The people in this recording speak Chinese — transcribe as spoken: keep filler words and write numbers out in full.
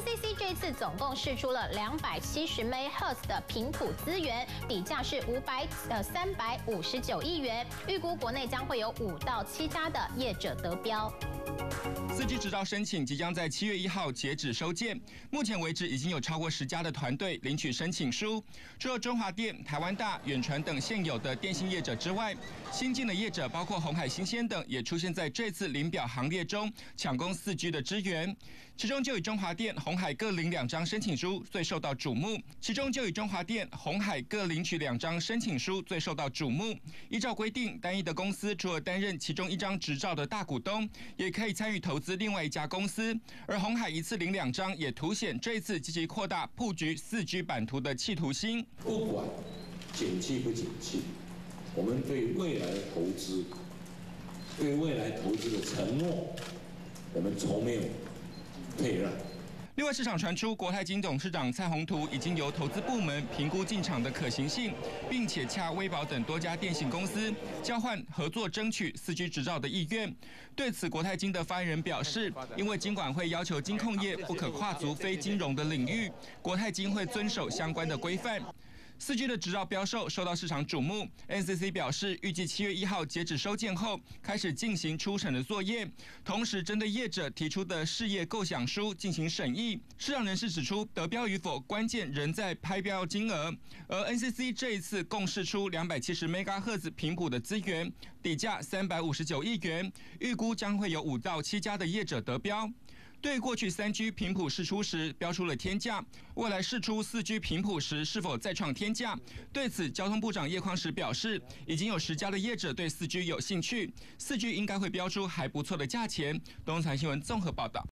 C C 这次总共释出了两百七十 megahertz 的频谱资源，底价是五百呃三百五十九亿元，预估国内将会有五到七家的业者得标。 四 G 执照申请即将在七月一号截止收件，目前为止已经有超过十家的团队领取申请书。除了中华电、台湾大、远传等现有的电信业者之外，新进的业者包括鸿海新鲜等也出现在这次领表行列中，抢攻四 G 的支援。其中就以中华电、鸿海各领两张申请书最受到瞩目。其中就以中华电、鸿海各领取两张申请书最受到瞩目。依照规定，单一的公司除了担任其中一张执照的大股东，也可以参与投资另外一家公司，而鸿海一次领两张，也凸显这一次积极扩大布局四 G 版图的企图心。 不管景气不景气，我们对未来的投资、对未来投资的承诺，我们从没有退让。 另外，市场传出国泰金董事长蔡宏图已经由投资部门评估进场的可行性，并且洽威宝等多家电信公司交换合作，争取四 G 执照的意愿。对此，国泰金的发言人表示，因为金管会要求金控业不可跨足非金融的领域，国泰金会遵守相关的规范。四 G 的执照标售受到市场瞩目 ，N C C 表示预计七月一号截止收件后，开始进行初审的作业，同时针对业者提出的事业构想书进行审议。市场人士指出，得标与否关键仍在拍标金额，而 N C C 这一次共释出两百七十 megahertz 频谱的资源，底价三百五十九亿元，预估将会有五到七家的业者得标。对过去三 G 频谱释出时标出了天价，未来释出四 G 频谱时是否再创天价？对此，交通部长叶匡时表示，已经有十家的业者对四 G 有兴趣，四 G 应该会标出还不错的价钱。东财新闻综合报道。